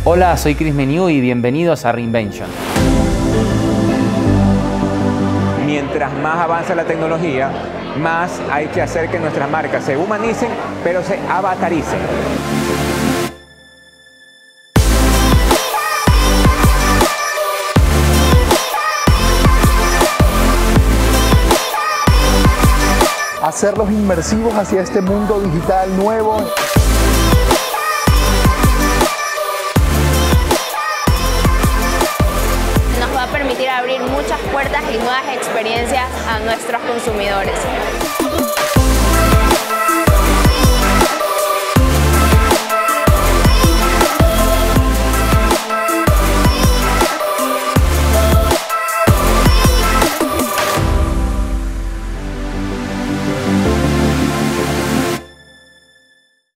Hola, soy Chris Meniú y bienvenidos a Reinvention. Mientras más avanza la tecnología, más hay que hacer que nuestras marcas se humanicen, pero se avataricen. Hacerlos inmersivos hacia este mundo digital nuevo. Nos va a permitir abrir muchas puertas y nuevas experiencias a nuestros consumidores.